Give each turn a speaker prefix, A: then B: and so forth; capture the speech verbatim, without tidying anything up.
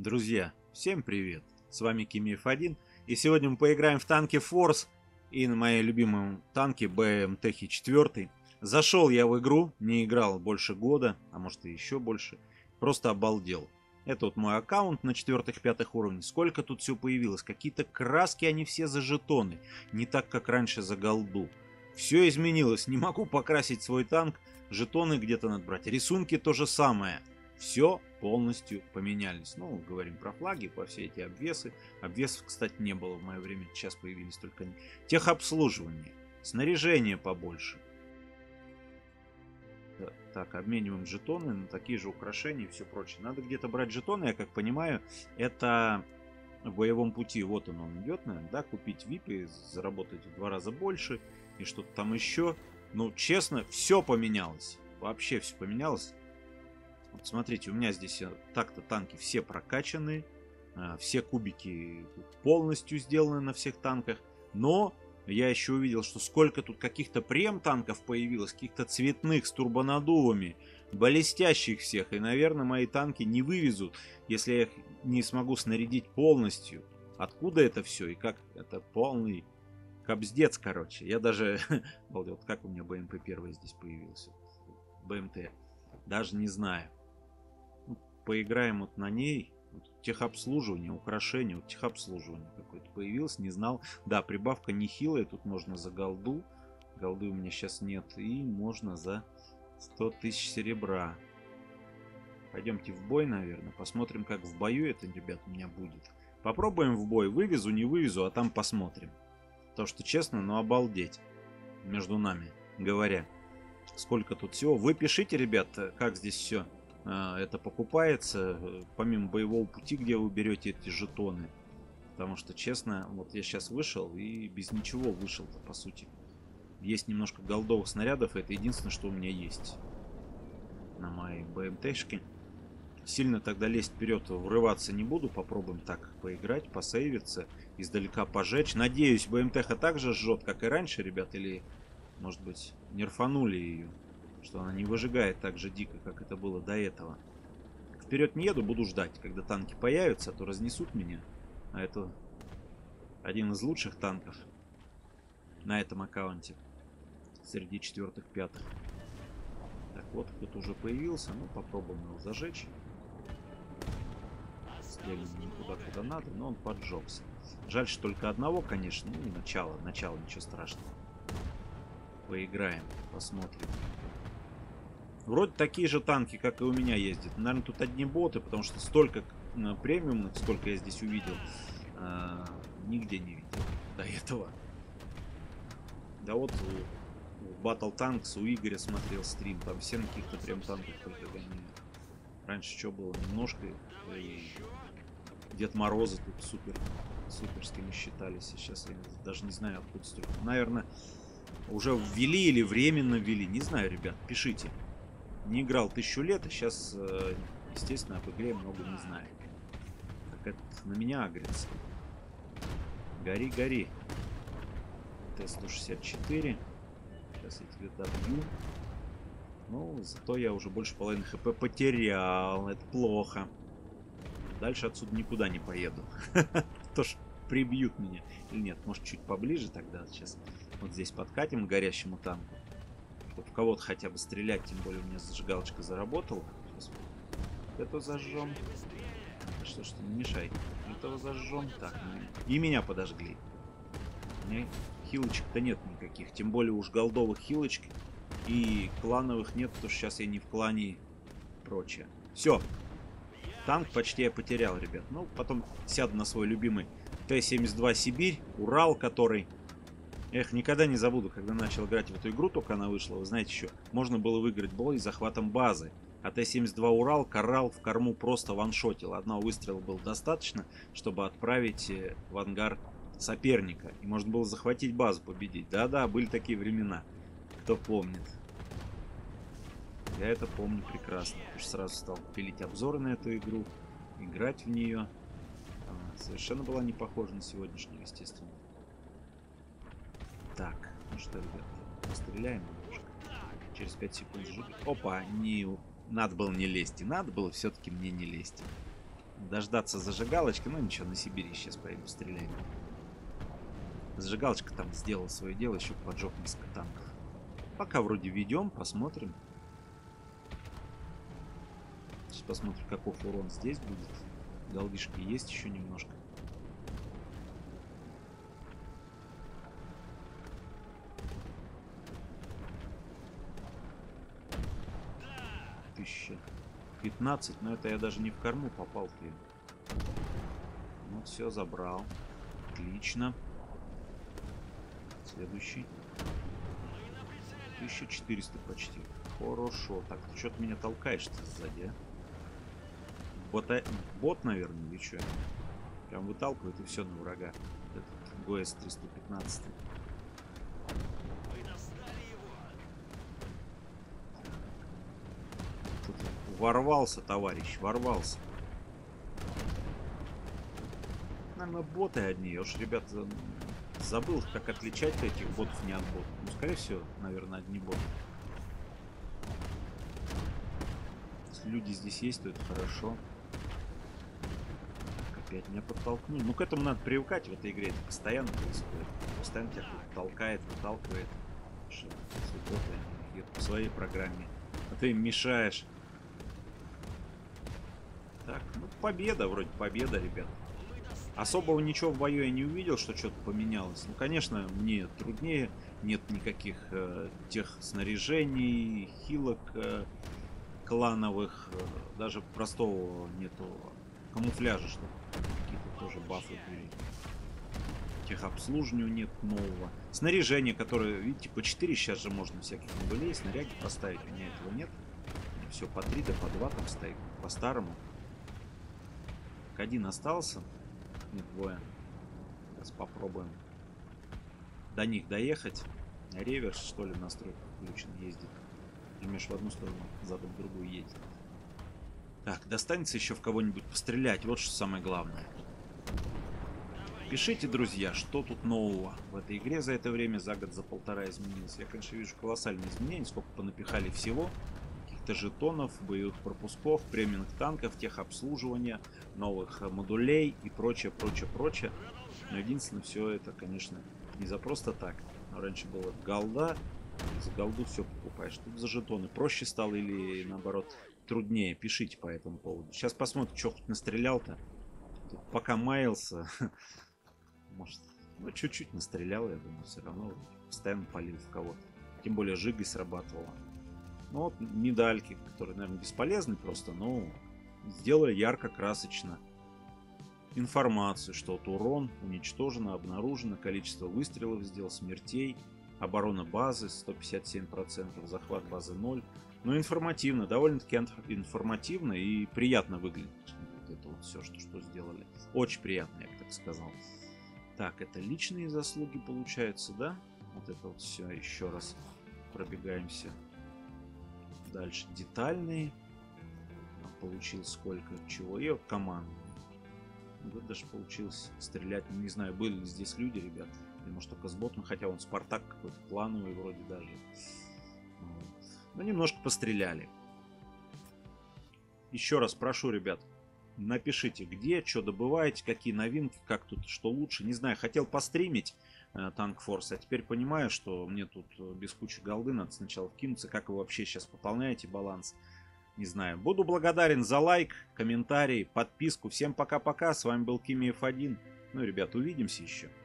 A: Друзья, всем привет! С вами Кимиев один, и сегодня мы поиграем в танки Force и на моей любимом танке бэ эм тэ четыре. Зашел я в игру, не играл больше года, а может и еще больше, просто обалдел. Это вот мой аккаунт на четвертых-пятых уровнях. Сколько тут все появилось, какие-то краски, они все за жетоны, не так как раньше за голду. Все изменилось, не могу покрасить свой танк, жетоны где-то надо брать, рисунки то же самое. Все полностью поменялись. Ну, говорим про флаги, по все эти обвесы. Обвесов, кстати, не было в мое время. Сейчас появились только они. Техобслуживание. Снаряжение побольше. Так, обмениваем жетоны на такие же украшения и все прочее. Надо где-то брать жетоны, я как понимаю, это в боевом пути. Вот он, он идет, наверное, да, купить ви ай пи, заработать в два раза больше и что-то там еще. Ну, честно, все поменялось. Вообще все поменялось. Вот смотрите, у меня здесь так-то танки все прокачаны, все кубики полностью сделаны на всех танках, но я еще увидел, что сколько тут каких-то прем-танков появилось, каких-то цветных с турбонаддувами, блестящих всех, и, наверное, мои танки не вывезут, если я их не смогу снарядить полностью. Откуда это все и как? Это полный кобздец, короче. Я даже, вот как у меня бэ эм пэ один здесь появился, бэ эм тэ, даже не знаю. Поиграем вот на ней. Техобслуживание, украшение. Вот техобслуживание какое-то появилось, не знал. Да, прибавка нехилая. Тут можно за голду. Голды у меня сейчас нет. И можно за сто тысяч серебра. Пойдемте в бой, наверное. Посмотрим, как в бою это, ребят, у меня будет. Попробуем в бой. Вывезу, не вывезу, а там посмотрим. Потому что, честно, ну обалдеть. Между нами говоря. Сколько тут всего. Вы пишите, ребят, как здесь все это покупается, помимо боевого пути, где вы берете эти жетоны. Потому что, честно, вот я сейчас вышел и без ничего вышел-то, по сути. Есть немножко голдовых снарядов, это единственное, что у меня есть на моей бэ эм тэ-шке. Сильно тогда лезть вперед, врываться не буду. Попробуем так поиграть, посейвиться, издалека пожечь. Надеюсь, бэ эм тэ-ха также жжет, как и раньше, ребят, или, может быть, нерфанули ее. Что она не выжигает так же дико, как это было до этого. Вперед не еду, буду ждать, когда танки появятся, а то разнесут меня. А это один из лучших танков на этом аккаунте. Среди четвертых-пятых. Так, вот кто-то уже появился. Ну, попробуем его зажечь. Стреляем не туда, куда надо, но он поджегся. Жаль, что только одного, конечно. Ну, и начало, начало, ничего страшного. Поиграем, посмотрим. Вроде такие же танки, как и у меня ездят. Наверное, тут одни боты, потому что столько премиумных, сколько я здесь увидел, э, нигде не видел до этого. Да вот в Battle Tanks у Игоря смотрел стрим, там все на каких-то прям танках только гоняют. Раньше что было? Немножко. И Дед Морозы тут супер, суперскими считались. Сейчас я даже не знаю, откуда столько. Наверное, уже ввели или временно ввели. Не знаю, ребят, пишите. Не играл тысячу лет, а сейчас, естественно, об игре много не знаю. Так, это на меня агрится. Гори, гори. тэ сто шестьдесят четыре. Сейчас я тебя добью. Ну, зато я уже больше половины хп потерял. Это плохо. Дальше отсюда никуда не поеду. Тоже прибьют меня. Или нет, может чуть поближе тогда. Сейчас вот здесь подкатим к горящему танку. Чтобы в кого-то хотя бы стрелять, тем более у меня зажигалочка заработала. Сейчас вот это зажжем. Что что, не мешай. Этого зажжем. Так, и меня подожгли. У меня хилочек-то нет никаких. Тем более уж голдовых хилочек. И клановых нет, потому что сейчас я не в клане и прочее. Все. Танк почти я потерял, ребят. Ну, потом сяду на свой любимый тэ семьдесят два Сибирь. Урал, который... Эх, никогда не забуду, когда начал играть в эту игру, только она вышла. Вы знаете еще, можно было выиграть бой с захватом базы. А тэ семьдесят два Урал карал в корму просто ваншотил. Одного выстрела было достаточно, чтобы отправить в ангар соперника. И можно было захватить базу, победить. Да-да, были такие времена. Кто помнит. Я это помню прекрасно. Потому что сразу стал пилить обзоры на эту игру. Играть в нее. Она совершенно была не похожа на сегодняшнюю, естественно. Так, ну что, ребят, постреляем немножко. Через пять секунд жжет. Опа, не... надо было не лезть. И надо было все-таки мне не лезть. Дождаться зажигалочки. Ну ничего, на Сибири сейчас поеду стреляем. Зажигалочка там сделала свое дело, еще поджег несколько танков. Пока вроде ведем, посмотрим. Сейчас посмотрим, каков урон здесь будет. Голдишки есть еще немножко. Тысяча пятнадцать, но это я даже не в корму попал-то. Ну все, забрал. Отлично. Следующий. тысяча четыреста почти. Хорошо. Так, ты что-то меня толкаешь-то сзади, а? Бота... Бот, наверное, или что? Прям выталкивает и все на врага. Этот ГОЭС триста пятнадцать. Тут ворвался, товарищ, ворвался. Наверное, боты одни. Я уж, ребята, забыл, как отличать этих ботов не от ботов. Ну, скорее всего, наверное, одни боты. Если люди здесь есть, то это хорошо. Опять меня подтолкнули. Ну, к этому надо привыкать в этой игре. Это постоянно происходит. Постоянно тебя кто-то толкает, выталкивает. Что боты едут по своей программе. А ты им мешаешь. Так, ну, победа, вроде победа, ребят. Особого ничего в бою я не увидел, что что-то поменялось. Ну, конечно, мне труднее. Нет никаких э, тех снаряжений, хилок э, клановых. Э, даже простого нету камуфляжа, что какие-то тоже бафы были. Техобслуживанию нет нового. Снаряжение, которое, видите, по четыре сейчас же можно всяких модулей, снаряги поставить. У меня этого нет. Все по три, да по два там стоит. По-старому. Один остался. Нет, двое. Сейчас попробуем до них доехать. Реверс, что ли, в настройках включен, ездит. Жмешь в одну сторону, задом в другую едет. Так, достанется еще в кого-нибудь пострелять. Вот что самое главное. Пишите, друзья, что тут нового в этой игре за это время, за год, за полтора изменилось. Я, конечно, вижу колоссальные изменения, сколько понапихали всего. Каких-то жетонов, боевых пропусков, премиумных танков, техобслуживания, новых модулей и прочее, прочее, прочее. Но единственное, все это, конечно, не за просто так. Но раньше было голда, за голду все покупаешь. Тут за жетоны проще стало или, наоборот, труднее? Пишите по этому поводу. Сейчас посмотрим, что хоть настрелял-то. Пока маялся, может, ну, чуть-чуть настрелял, я думаю, все равно постоянно палил в кого-то. Тем более жигой срабатывала. Ну вот медальки, которые, наверное, бесполезны просто, но сделали ярко, красочно. Информацию, что вот урон уничтожено, обнаружено, количество выстрелов сделал, смертей, оборона базы сто пятьдесят семь процентов, захват базы ноль. Но информативно, довольно-таки информативно и приятно выглядит. Вот это вот все, что, что сделали. Очень приятно, я бы так сказал. Так, это личные заслуги получаются, да? Вот это вот все, еще раз пробегаемся. Дальше детальные. Получил сколько чего. И вот команда. Вот даже получилось стрелять. Не знаю, были ли здесь люди, ребят. Или может только с ботом. Хотя он Спартак какой-то плановый вроде даже. Вот. Но немножко постреляли. Еще раз прошу, ребят. Напишите, где, что добываете, какие новинки, как тут, что лучше. Не знаю, хотел постримить э, Tank Force, а теперь понимаю, что мне тут без кучи голды надо сначала вкинуться. Как вы вообще сейчас пополняете баланс? Не знаю. Буду благодарен за лайк, комментарий, подписку. Всем пока-пока. С вами был Кими эф один. Ну, ребят, увидимся еще.